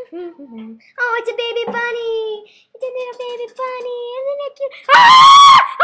Oh, it's a baby bunny. It's a little baby bunny. Isn't it cute? Ah!